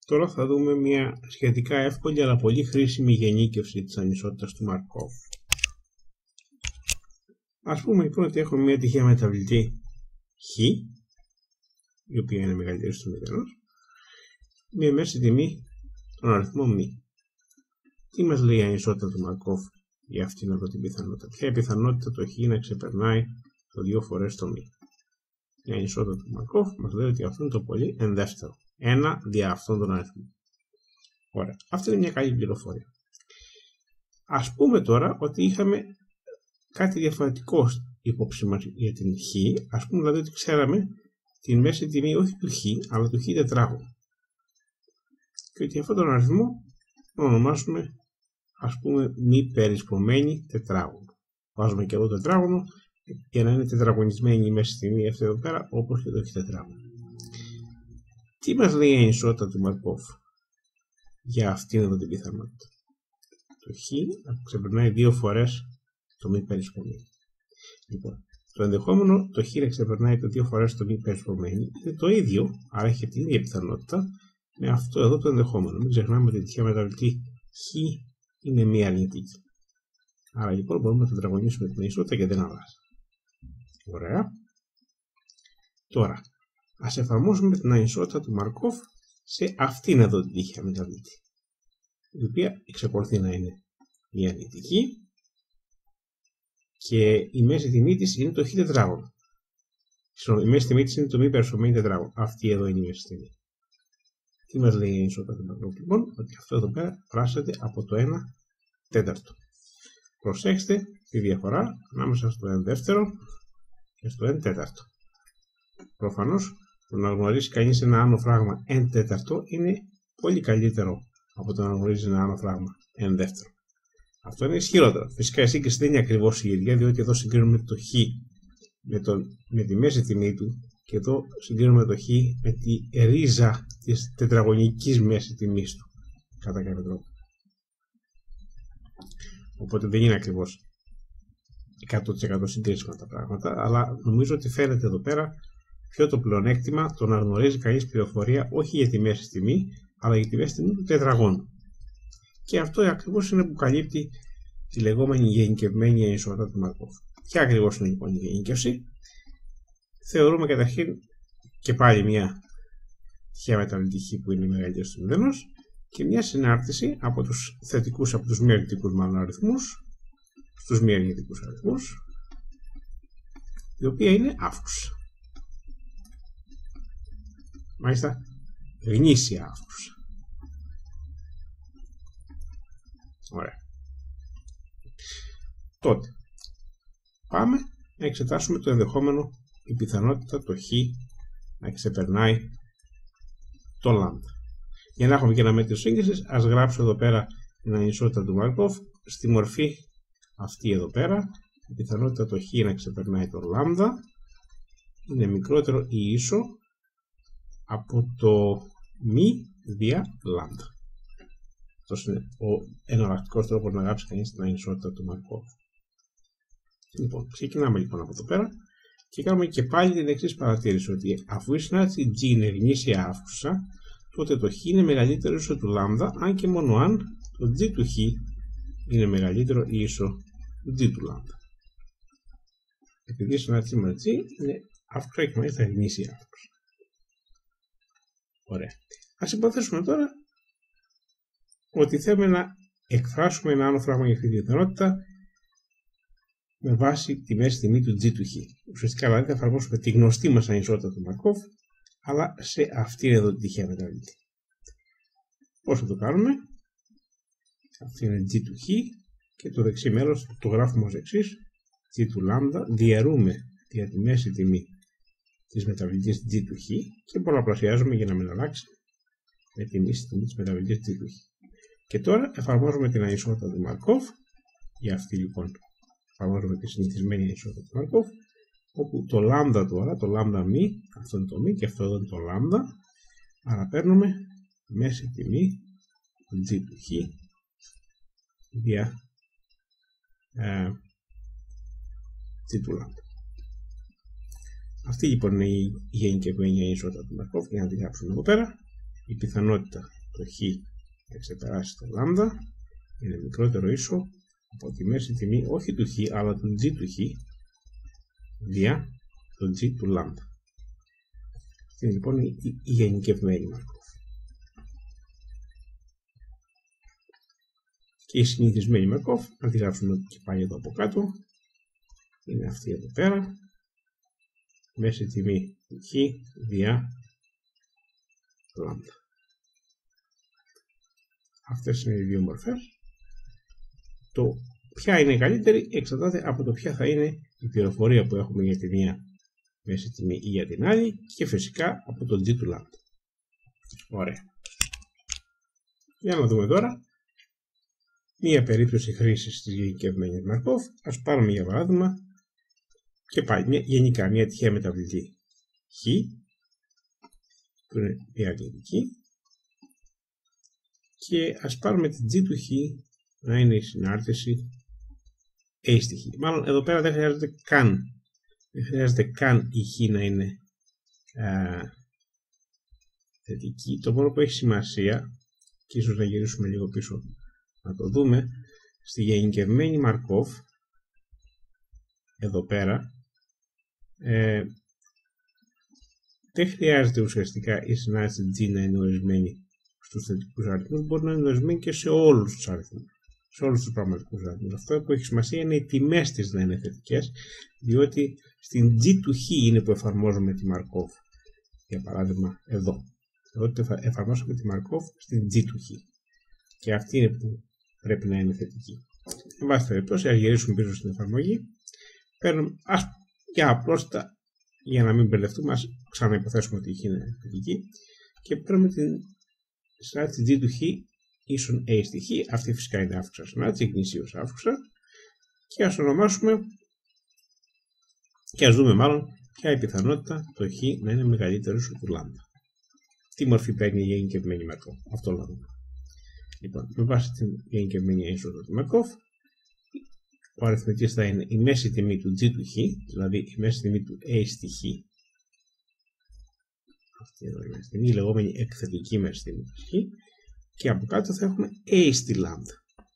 Τώρα θα δούμε μια σχετικά εύκολη αλλά πολύ χρήσιμη γενίκευση της ανισότητας του Μαρκόβ. Ας πούμε λοιπόν ότι έχω μια τυχαία μεταβλητή χ, η οποία είναι μεγαλύτερη στο μηδενός, με μέση τιμή τον αριθμό μ. Τι μας λέει η ανισότητα του Μαρκόβ για αυτήν εδώ την πιθανότητα? Ποια η πιθανότητα το χ να ξεπερνάει το 2 φορές το μ? Η ανισότητα του Μαρκόβ μας λέει ότι αυτό είναι το πολύ εν δεύτερο. 1 δια αυτόν τον αριθμό. Ωραία. Αυτή είναι μια καλή πληροφορία. Ας πούμε τώρα ότι είχαμε κάτι διαφορετικό υπόψη μας για την χ. Ας πούμε δηλαδή ότι ξέραμε την μέση τιμή όχι του χ, αλλά του χ τετράγωνου. Και ότι αυτόν τον αριθμό τον ονομάσουμε, ας πούμε, μη περισπωμένη τετράγωνο. Βάζουμε και εδώ τετράγωνο για να είναι τετραγωνισμένη η μέση τιμή αυτή εδώ πέρα, όπως και το χ τετράγωνο. Τι μας λέει η ανισότητα του Μαρκόβ για αυτήν εδώ την πιθανότητα? Το χ ξεπερνάει 2 φορές το μη περισπωμένη. Λοιπόν, το ενδεχόμενο το χ να ξεπερνάει το 2 φορές το μη περισπωμένη είναι το ίδιο, άρα έχει την ίδια πιθανότητα με αυτό εδώ το ενδεχόμενο. Μην ξεχνάμε ότι η τυχαία μεταβλητή χ είναι μία αρνητική. Άρα λοιπόν μπορούμε να τετραγωνίσουμε την ανισότητα και δεν αλλάζει. Ωραία. Τώρα, ας εφαρμόσουμε την ανισότητα του Μαρκόβ σε αυτήν εδώ την τυχαία μεταβλητή, η οποία εξακολουθεί να είναι η αρνητική και η μέση τιμή της είναι το χ τετράγωνο. Η μέση τιμή της είναι το μη περισπωμένη τετράγωνο. Αυτή εδώ είναι η μέση τιμή. Τι μας λέει η ανισότητα του Μαρκόβ λοιπόν? Ότι αυτό εδώ πέρα φράσεται από το 1 τέταρτο. Προσέξτε τη διαφορά ανάμεσα στο 1 δεύτερο και στο 1 τέταρτο. Προφανώς το να γνωρίσει κανείς ένα άνω φράγμα 1 τέταρτο είναι πολύ καλύτερο από το να γνωρίζει ένα άνω φράγμα 1 δεύτερο. Αυτό είναι ισχυρότερο. Φυσικά η σύγκριση δεν είναι ακριβώς η ίδια, διότι εδώ συγκρίνουμε το χ με τη μέση τιμή του και εδώ συγκρίνουμε το χ με τη ρίζα της τετραγωνικής μέση τιμής του, κατά κάποιο τρόπο. Οπότε δεν είναι ακριβώς 100% συγκρίσιμα τα πράγματα, αλλά νομίζω ότι φαίνεται εδώ πέρα ποιο το πλεονέκτημα το να γνωρίζει κανείς πληροφορία όχι για τη μέση τιμή, αλλά για τη μέση τιμή του τετραγώνου. Και αυτό ακριβώς είναι που καλύπτει τη λεγόμενη γενικευμένη ανισότητα του Μαρκόβ. Ποια ακριβώς είναι λοιπόν η γενίκευση? Θεωρούμε καταρχήν και πάλι μια τυχαία μεταβλητή χ που είναι μεγαλύτερη στο μηδενός και μια συνάρτηση από τους θετικούς, από τους μη αρνητικούς μάλλον αριθμούς στους μη αρνητικούς αριθμούς, η οποία είναι αύξουσα. Μάλιστα γνήσια αύξουσα. Ωραία. Τότε πάμε να εξετάσουμε το ενδεχόμενο, η πιθανότητα το χ να ξεπερνάει το λάμδα. Για να έχουμε και ένα μέτρο σύγκρισης, ας γράψω εδώ πέρα την ανισότητα του Μαρκόβ στη μορφή αυτή εδώ πέρα. Η πιθανότητα το χ να ξεπερνάει το λάμδα είναι μικρότερο ή ίσο από το μη δια λάμδα. Αυτός είναι ο εναλλακτικός τρόπος να γράψει κανείς την ανισότητα του Μαρκόβ. Λοιπόν, ξεκινάμε λοιπόν από εδώ πέρα και κάνουμε και πάλι την εξής παρατήρηση, ότι αφού η συνάρτηση G είναι γνήσια αύξουσα, τότε το χ είναι μεγαλύτερο ίσο του λάμδα, αν και μόνο αν το G του χ είναι μεγαλύτερο ή ίσο του G του λάμδα. Επειδή η συνάρτηση με G είναι αύξουσα και μάλιστα γνήσια αύξουσα. Ωραία. Ας υποθέσουμε τώρα ότι θέλουμε να εκφράσουμε ένα άλλο φράγμα για αυτή τη πιθανότητα με βάση τη μέση τιμή του G του χ. Ουσιαστικά δηλαδή θα εφαρμόσουμε τη γνωστή μας ανισότητα του Μαρκόβ, αλλά σε αυτήν εδώ την τυχαία μεταβλητή. Πώς θα το κάνουμε? Αυτή είναι G του χ και το δεξί μέρος το γράφουμε ως εξής: G του λάμδα διαιρούμε για τη μέση τιμή της μεταβλητής G του χ και πολλαπλασιάζουμε για να μην αλλάξει με τη μέση τιμή της μεταβλητής G του χ. Και τώρα εφαρμόζουμε την ανισότητα του Μαρκόβ. Για αυτή λοιπόν εφαρμόζουμε τη συνηθισμένη ανισότητα του Μαρκόβ, όπου το λάμδα τώρα, το λάμδα μη, αυτό είναι το μη και αυτό εδώ είναι το λάμδα, άρα παίρνουμε μέση τιμή του G του χ δια G του λάμδα. Αυτή λοιπόν είναι η γενικευμένη ανισότητα του Μαρκόβ. Για να τη γράψουμε εδώ πέρα, η πιθανότητα το χ θα ξεπεράσει το λάμδα είναι μικρότερο ίσο από τη μέση τιμή όχι του χ αλλά του g του χ δια το g του λάμδα. Αυτή είναι λοιπόν η γενικευμένη Μαρκόφ. Και η συνηθισμένη Μαρκόφ, να τη γράψουμε και πάλι εδώ από κάτω, είναι αυτή εδώ πέρα, μέση τιμή του χ δια λάμδα. Αυτές είναι οι δύο μορφές. Το ποια είναι καλύτερη εξαρτάται από το ποια θα είναι η πληροφορία που έχουμε για τη μία μέση τιμή ή για την άλλη και φυσικά από το g του λάμδα. Ωραία. Για να δούμε τώρα μία περίπτωση χρήσης της γενικευμένης Μαρκόφ. Ας πάρουμε για παράδειγμα και πάλι γενικά μια τυχαία μεταβλητή χ που είναι μια αρνητική και ας πάρουμε την g του χ να είναι η συνάρτηση a στη χ. Μάλλον εδώ πέρα δεν χρειάζεται καν η χ να είναι θετική. Το μόνο που έχει σημασία και ίσως να γυρίσουμε λίγο πίσω να το δούμε στη γενικευμένη Μαρκόφ εδώ πέρα δεν χρειάζεται ουσιαστικά η συνάρτηση G να είναι ορισμένη στους θετικούς αριθμούς, μπορεί να είναι ορισμένη και σε όλους τους αριθμούς, σε όλους τους πραγματικούς αριθμούς. Αυτό που έχει σημασία είναι οι τιμές της να είναι θετικές, διότι στην G του χ είναι που εφαρμόζουμε τη Μαρκόφ. Για παράδειγμα εδώ, ότι εφαρμόσαμε τη Μαρκόφ στην G του χ και αυτή είναι που πρέπει να είναι θετική. Εν πάση περιπτώσει, ας γυρίσουμε πίσω στην εφαρμογή. Παίρνουμε, για απλότητα, για να μην μπερδευτούμε, ας ξαναϋποθέσουμε ότι η χ είναι θετική και παίρνουμε την συνάρτηση g του χ ίσον a στη χ. Αυτή φυσικά είναι αύξουσα συνάρτηση, γνησίως αύξουσα, και ας ονομάσουμε και ας δούμε μάλλον ποια η πιθανότητα το χ να είναι μεγαλύτερο του λάμδα. Τι μορφή παίρνει η γενικευμένη Μαρκόφ, αυτό λέμε. Λοιπόν, με βάση την γενικευμένη είσοδο του Μαρκόφ, ο αριθμητής θα είναι η μέση τιμή του g του χ, δηλαδή η μέση τιμή του a στη χ. Αυτή εδώ η μέση τιμή, η λεγόμενη εκθετική μέση τιμή του χ. Και από κάτω θα έχουμε a στη λάμδα.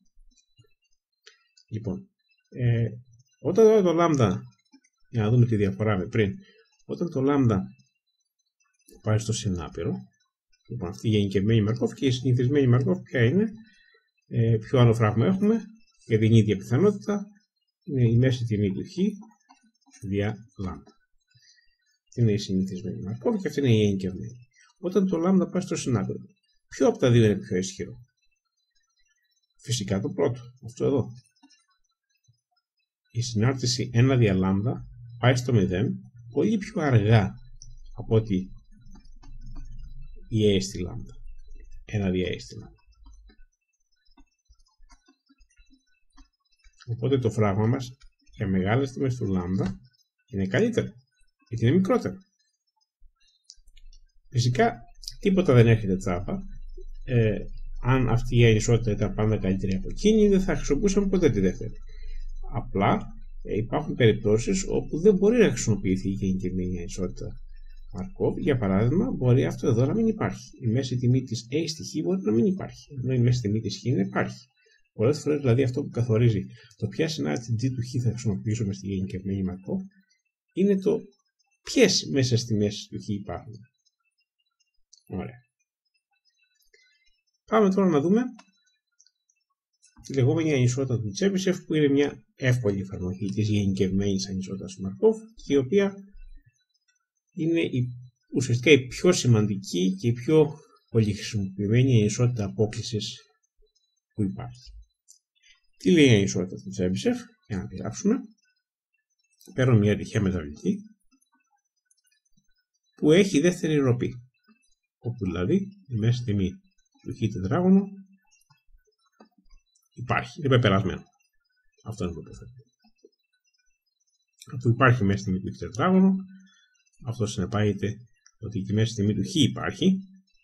Λοιπόν, όταν εδώ το λάμδα, για να δούμε τη διαφορά με πριν, όταν το λάμδα πάει στο συνάπειρο, λοιπόν αυτή η γενικευμένη Μαρκόφ και η συνηθισμένη Μαρκόφ ποια είναι, ποιο άλλο φράγμα έχουμε για την ίδια πιθανότητα, είναι η μέση τιμή του χ δια λάμδα. Αυτή είναι η συνηθισμένη Μαρκόφ και αυτή είναι η γενικευμένη. Όταν το λάμδα πάει στο συνάπειρο, ποιο από τα δύο είναι πιο ισχυρό? Φυσικά το πρώτο, αυτό εδώ. Η συνάρτηση 1 δια λάμδα πάει στο 0 πολύ πιο αργά από ότι η a στη λάμδα. 1 δια a στη λάμδα. Οπότε το φράγμα μας για μεγάλες τιμές του λάμδα είναι καλύτερο, γιατί είναι μικρότερο. Φυσικά τίποτα δεν έρχεται τσάπα. Αν αυτή η ανισότητα ήταν πάντα καλύτερη από εκείνη, δεν θα χρησιμοποιούσαμε ποτέ τη δεύτερη. Απλά υπάρχουν περιπτώσεις όπου δεν μπορεί να χρησιμοποιηθεί η γενικευμένη ανισότητα Μαρκόφ. Για παράδειγμα, μπορεί αυτό εδώ να μην υπάρχει. Η μέση τιμή της a στη χ μπορεί να μην υπάρχει, ενώ η μέση τιμή της χ υπάρχει. Πολλές φορές δηλαδή αυτό που καθορίζει το ποια συνάρτηση g του χ θα χρησιμοποιήσουμε στη γενικευμένη Μαρκόφ είναι το ποιες μέσες τιμές του χ υπάρχουν. Ωραία. Πάμε τώρα να δούμε τη λεγόμενη ανισότητα του Τσέμπισεφ, που είναι μια εύκολη εφαρμογή της γενικευμένης ανισότητας του Μαρκόφ και η οποία είναι ουσιαστικά η πιο σημαντική και η πιο πολυχρησιμοποιημένη ανισότητα απόκλησης που υπάρχει. Τι λέει η ανισότητα του Τσέμπισεφ? Για να τη γράψουμε, παίρνω μια τυχαία μεταβλητή που έχει δεύτερη ροπή, όπου δηλαδή η μέση τιμή του χ τετράγωνου υπάρχει, είναι πεπερασμένο. Αυτό είναι το υποθέτω. Αφού υπάρχει μέση τιμή του χ τετράγωνου, αυτό συνεπάγεται ότι η μέση τιμή του χ υπάρχει,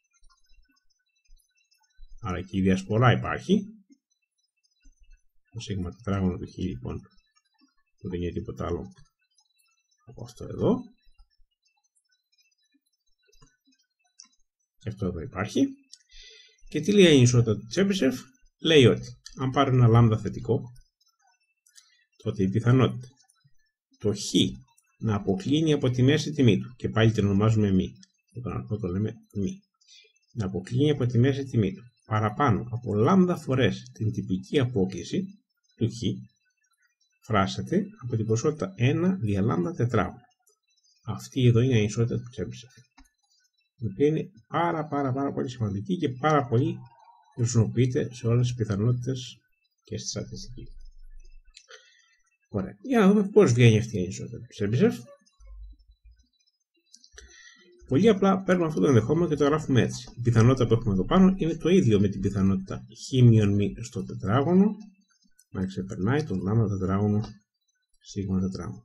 άρα και η διασπορά υπάρχει. Το σίγμα τετράγωνο του χ λοιπόν δεν είναι τίποτα άλλο από αυτό εδώ. Και αυτό εδώ υπάρχει. Και τι λέει η ανισότητα του Τσέμπισεφ? Λέει ότι αν πάρω ένα λάμδα θετικό, τότε η πιθανότητα το χ να αποκλίνει από τη μέση τιμή του, και πάλι την ονομάζουμε μη, τον αριθμό το λέμε μη, να αποκλίνει από τη μέση τιμή του παραπάνω από λάμδα φορές την τυπική απόκλιση του χ, φράσεται από την ποσότητα 1 δια λάμδα τετράγωνο. Αυτή εδώ είναι η ανισότητα του Τσέμπισεφ, η οποία είναι πάρα πολύ σημαντική και πάρα πολύ χρησιμοποιείται σε όλες τις πιθανότητες και στη στατιστική. Ωραία. Για να δούμε πώς βγαίνει αυτή η ανισότητα του Τσέμπισεφ. Πολύ απλά παίρνουμε αυτό το ενδεχόμενο και το γράφουμε έτσι. Η πιθανότητα που έχουμε εδώ πάνω είναι το ίδιο με την πιθανότητα χ-μ στο τετράγωνο να ξεπερνάει τον λάμδα τετράγωνο σίγμα τετράγωνο.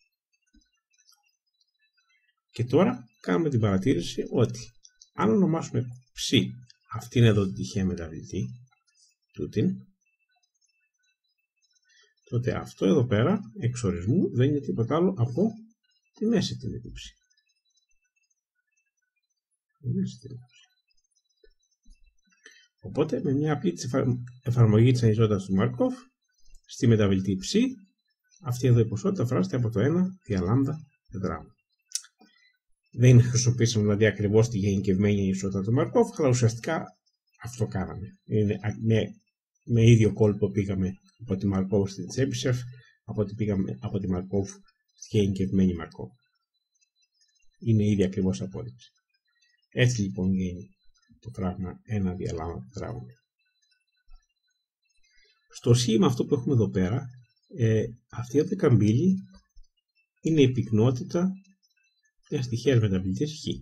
Και τώρα κάνουμε την παρατήρηση ότι αν ονομάσουμε ψ αυτήν εδώ την τυχαία μεταβλητή, τούτην, τότε αυτό εδώ πέρα εξορισμού δεν είναι τίποτα άλλο από τη μέση τιμή του ψ. Οπότε με μια απλή εφαρμογή της ανισότητας του Μάρκοφ στη μεταβλητή ψ, αυτή εδώ η ποσότητα φράζεται από το 1 δια λάμδα τετράγωνο. Δεν χρησιμοποιήσαμε δηλαδή ακριβώς τη γενικευμένη ανισότητα του Μάρκοφ, αλλά ουσιαστικά αυτό κάναμε. Με ίδιο κόλπο πήγαμε από τη Μαρκόβ στην Τσέμπισεφ, από ότι πήγαμε από τη Μαρκόβ στη γενικευμένη Μαρκόβ. Είναι ήδη ακριβώς απόδειξη. Έτσι λοιπόν γίνει το πράγμα 1 δια λάμδα τετράγωνο. Στο σχήμα αυτό που έχουμε εδώ πέρα, αυτή εδώ η καμπύλη είναι η πυκνότητα μιας τυχαίας μεταβλητής χ.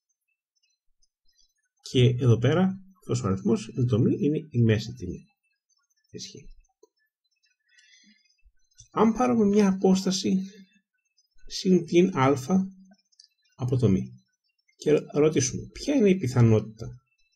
Και εδώ πέρα αυτός ο αριθμός είναι το μη, είναι η μέση τιμή της χ. Αν πάρουμε μια απόσταση συν την α από το μη και ρωτήσουμε ποια είναι η πιθανότητα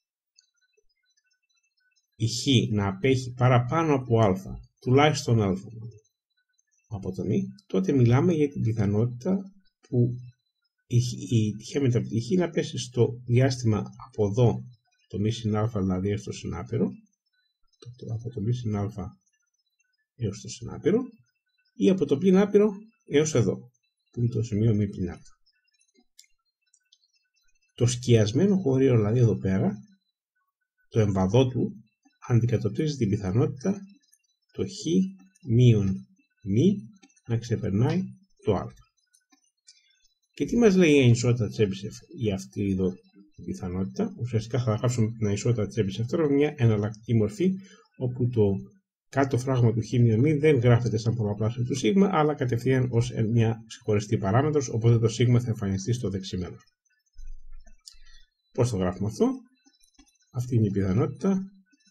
η χ να απέχει παραπάνω από α, τουλάχιστον α από το μη, τότε μιλάμε για την πιθανότητα που η τυχαία μεταβλητή χ να πέσει στο διάστημα από εδώ το μη συν α δηλαδή έως το συνάπειρο, από το μη συν α έως το συνάπειρο, ή από το πλην άπειρο έως εδώ, που είναι το σημείο μη πλην α. Το σκιασμένο χωρίο δηλαδή εδώ πέρα, το εμβαδό του, αντικατοπτρίζει την πιθανότητα το χ μείον μη να ξεπερνάει το α. Και τι μας λέει η ανισότητα Τσέμπισεφ για αυτή εδώ την πιθανότητα? Ουσιαστικά θα γράψουμε την ανισότητα Τσέμπισεφ τώρα με μια εναλλακτική μορφή, όπου το κάτω φράγμα του χ μείον μη δεν γράφεται σαν πολλαπλάσιο του σίγμα, αλλά κατευθείαν ως μια ξεχωριστή παράμετρος, οπότε το σίγμα θα εμφανιστεί στο δεξιμέλος. Πώς το γράφουμε αυτό? Αυτή είναι η πιθανότητα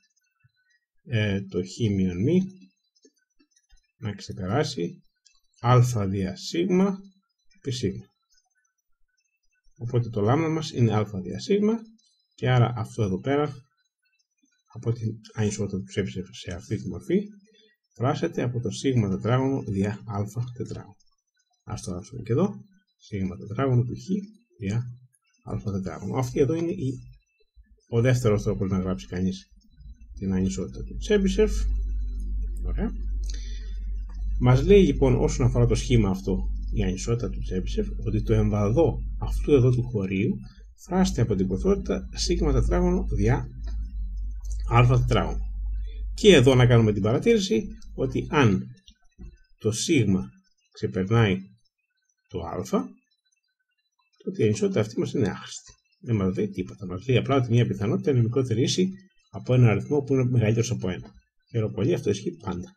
το χ μείον μη να ξεπεράσει α δια σίγμα επί σίγμα. Οπότε το λάμδα μας είναι α δια σίγμα και άρα αυτό εδώ πέρα από την ανισότητα του Τσέμπισεφ σε αυτή τη μορφή φράσεται από το σίγμα τετράγωνο δια α τετράγωνο. Ας το γράψουμε και εδώ, σίγμα τετράγωνο του χ δια α τετράγωνο. Αυτή εδώ είναι ο δεύτερος τρόπος να γράψει κανείς την ανισότητα του Τσέμπισεφ. Ωραία. Μας λέει λοιπόν όσον αφορά το σχήμα αυτό η ανισότητα του Τσέμπισεφ ότι το εμβαδό αυτού εδώ του χωρίου φράζεται από την ποσότητα σίγμα τετράγωνο δια α τετράγωνο. Και εδώ να κάνουμε την παρατήρηση ότι αν το σίγμα ξεπερνάει το α, τότε η ανισότητα αυτή μας είναι άχρηστη. Δεν μας λέει τίποτα. Μας λέει απλά ότι μια πιθανότητα είναι μικρότερη ίση από ένα αριθμό που είναι μεγαλύτερος από 1. Χαίρομαι πολύ, αυτό ισχύει πάντα.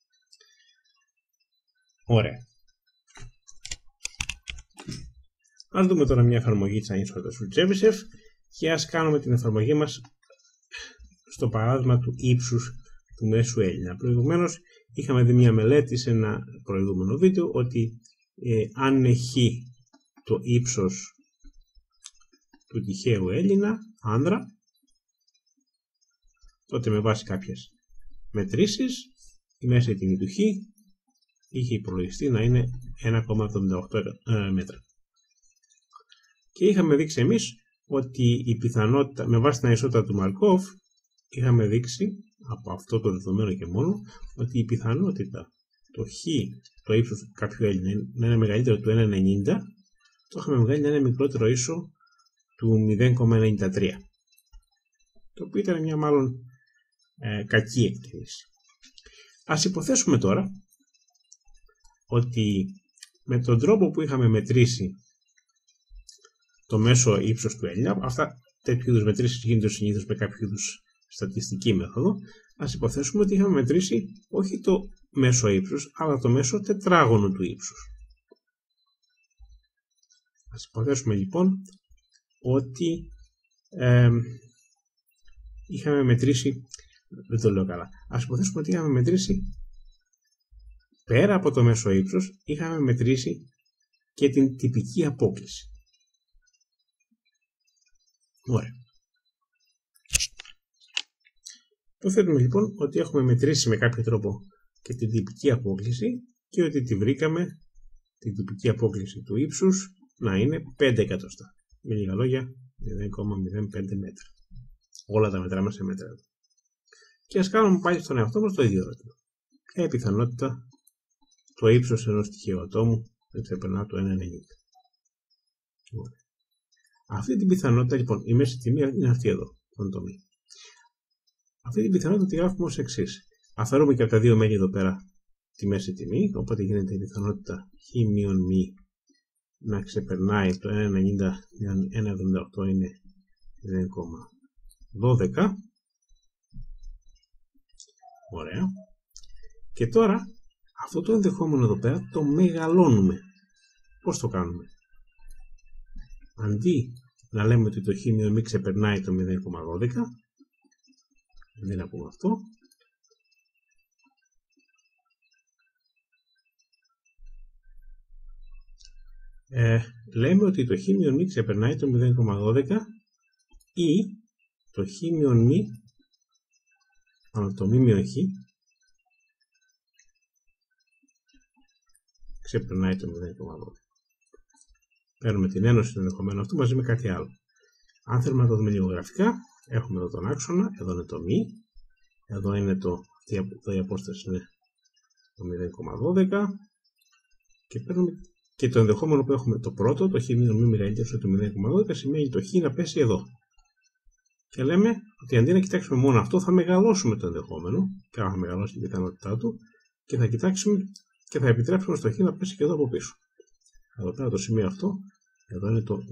Ωραία. Ας δούμε τώρα μια εφαρμογή της ανισότητας του Τσέμπισεφ και ας κάνουμε την εφαρμογή μας στο παράδειγμα του ύψους του μέσου Έλληνα. Προηγουμένως είχαμε δει μια μελέτη σε ένα προηγούμενο βίντεο ότι αν είναι χ το ύψος του τυχαίου Έλληνα άνδρα, τότε με βάση κάποιες μετρήσεις η μέση τιμή του χ είχε υπολογιστεί να είναι 1,78 μέτρα. Και είχαμε δείξει εμείς ότι η πιθανότητα με βάση την ανισότητα του Μαρκόβ είχαμε δείξει από αυτό το δεδομένο και μόνο ότι η πιθανότητα το ύψος του κάποιου L να είναι μεγαλύτερο του 1,90 το είχαμε βγάλει να είναι μικρότερο ίσο του 0,93, το οποίο ήταν μια μάλλον κακή εκτίμηση. Ας υποθέσουμε τώρα ότι με τον τρόπο που είχαμε μετρήσει το μέσο ύψος του L, αυτά τέτοιου είδους μετρήσεις γίνονται συνήθως με κάποιο είδους στατιστική μέθοδο, ας υποθέσουμε ότι είχαμε μετρήσει όχι το μέσο ύψος, αλλά το μέσο τετράγωνο του ύψους. Ας υποθέσουμε λοιπόν ότι είχαμε μετρήσει, δεν το λέω καλά, ας υποθέσουμε ότι είχαμε μετρήσει πέρα από το μέσο ύψος, είχαμε μετρήσει και την τυπική απόκλιση. Ωραία. Υποθέτουμε λοιπόν ότι έχουμε μετρήσει με κάποιο τρόπο και την τυπική απόκλιση και ότι τη βρήκαμε την τυπική απόκλιση του ύψους να είναι 5 εκατοστά. Με λίγα λόγια 0,05 μέτρα. Όλα τα μετράμε σε μέτρα. Και ας κάνουμε πάλι στον εαυτό μας το ίδιο ερώτημα. Ποια είναι η πιθανότητα το ύψος ενός τυχαίου ατόμου να ξεπερνά το 1,90. Αυτή την πιθανότητα λοιπόν, η μέση τιμή είναι αυτή εδώ, το μη. Αυτή την πιθανότητα τη γράφουμε ως εξής. Αφαιρούμε και από τα δύο μέλη εδώ πέρα τη μέση τιμή, οπότε γίνεται η πιθανότητα χ μείον μη να ξεπερνάει το 1,90, 1,78 είναι 0,12. Ωραία. Και τώρα αυτό το ενδεχόμενο εδώ πέρα το μεγαλώνουμε. Πώς το κάνουμε? Αντί να λέμε ότι το χ μείον μη ξεπερνάει το 0,12, δεν να πούμε αυτό, λέμε ότι το χ μείον μη ξεπερνάει το 0,12 ή το χ μείον μη, το μη μείον χ ξεπερνάει το 0,12. Παίρνουμε την ένωση του ενδεχομένου αυτού μαζί με κάτι άλλο. Αν θέλουμε να το δούμε λίγο γραφικά, έχουμε εδώ τον άξονα, εδώ είναι το μη, εδώ είναι εδώ η απόσταση είναι το 0,12 και παίρνουμε και το ενδεχόμενο που έχουμε το πρώτο, το χ μείον μη μεγαλύτερο του 0,12, σημαίνει το χ να πέσει εδώ. Και λέμε ότι αντί να κοιτάξουμε μόνο αυτό, θα μεγαλώσουμε το ενδεχόμενο, και θα μεγαλώσει την πιθανότητά του, και θα κοιτάξουμε και θα επιτρέψουμε στο χ να πέσει και εδώ από πίσω. Εδώ πέρα το σημείο αυτό, εδώ είναι το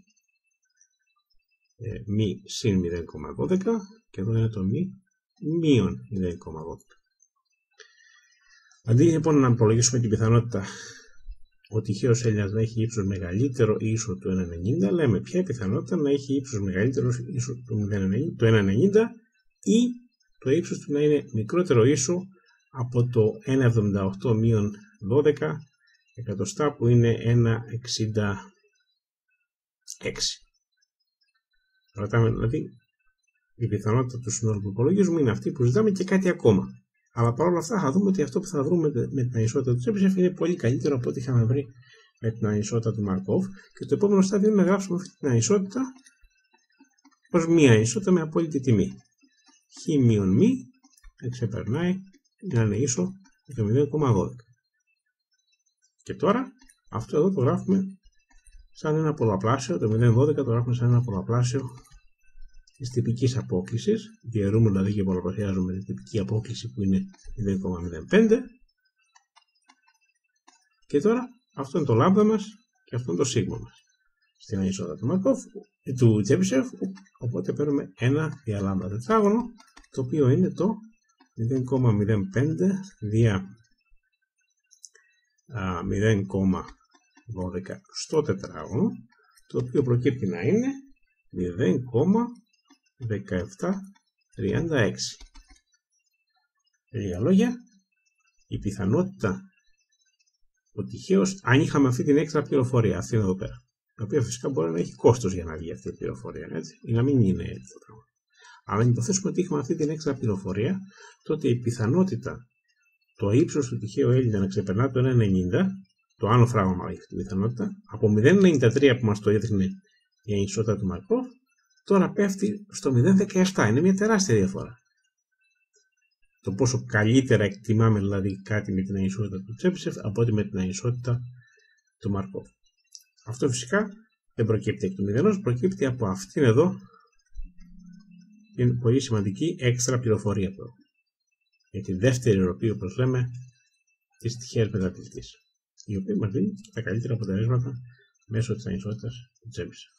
μη συν 0,12 και εδώ είναι το μη μείον 0,12. Αντί λοιπόν να υπολογίσουμε την πιθανότητα ο τυχαίος Έλληνας να έχει ύψος μεγαλύτερο ή ίσο του 1,90, λέμε ποια η πιθανότητα να έχει ύψος μεγαλύτερο ή ίσο του 1,90 ή το ύψος του να είναι μικρότερο ίσο από το 1,78 μείον 12 εκατοστά που είναι 1,66. Ρωτάμε δηλαδή η πιθανότητα του συνόλου που υπολογίζουμε είναι αυτή που ζητάμε και κάτι ακόμα. Αλλά παρόλα αυτά θα δούμε ότι αυτό που θα βρούμε με την ανισότητα του Τσέπισεφ είναι πολύ καλύτερο από ό,τι είχαμε βρει με την ανισότητα του Μαρκόβ και το επόμενο στάδιο είναι να γράψουμε αυτή την ανισότητα ως μία ανισότητα με απόλυτη τιμή. Χ μείον μη ξεπερνάει να είναι ίσο το 0,12. Και τώρα αυτό εδώ το γράφουμε σαν ένα πολλαπλάσιο, το 0,12 το γράφουμε σαν ένα πολλαπλάσιο της τυπικής απόκλησης, διαιρούμε δηλαδή και πολλαπλασιάζουμε την τυπική απόκληση που είναι 0,05 και τώρα αυτό είναι το λάμδα μας και αυτό είναι το σίγμα μας στην ανισότητα του Μαρκόβ, του Τσέπισεφ, οπότε παίρνουμε ένα διαλάμδα τετράγωνο το οποίο είναι το 0,05 δια 0,12 στο τετράγωνο, το οποίο προκύπτει να είναι 0,1736. Λίγα λόγια, η πιθανότητα ο τυχαίος, αν είχαμε αυτή την έξτρα πληροφορία, αυτή εδώ πέρα, η οποία φυσικά μπορεί να έχει κόστος για να βγει αυτή η πληροφορία, έτσι, ή να μην είναι έτσι το πράγμα. Αλλά αν υποθέσουμε ότι είχαμε αυτή την έξτρα πληροφορία, τότε η πιθανότητα το ύψος του τυχαίου Έλληνα να ξεπερνά το 1,90, το άλλο φράγμα έχει την πιθανότητα, από 0,93 που μας το έδειχνε η ανισότητα του Μαρκόβ, τώρα πέφτει στο 0,17. Είναι μια τεράστια διαφορά. Το πόσο καλύτερα εκτιμάμε δηλαδή κάτι με την ανισότητα του Τσέμπισεφ από ότι με την ανισότητα του Μαρκόβ. Αυτό φυσικά δεν προκύπτει εκ του μηδενός, προκύπτει από αυτήν εδώ την πολύ σημαντική έξτρα πληροφορία που έχουμε. Για τη δεύτερη ροπή, όπως λέμε, της τυχαίας μεταπληκτής, η οποία μας δίνει τα καλύτερα αποτελέσματα μέσω της ανισότητας του Τσέμπισεφ.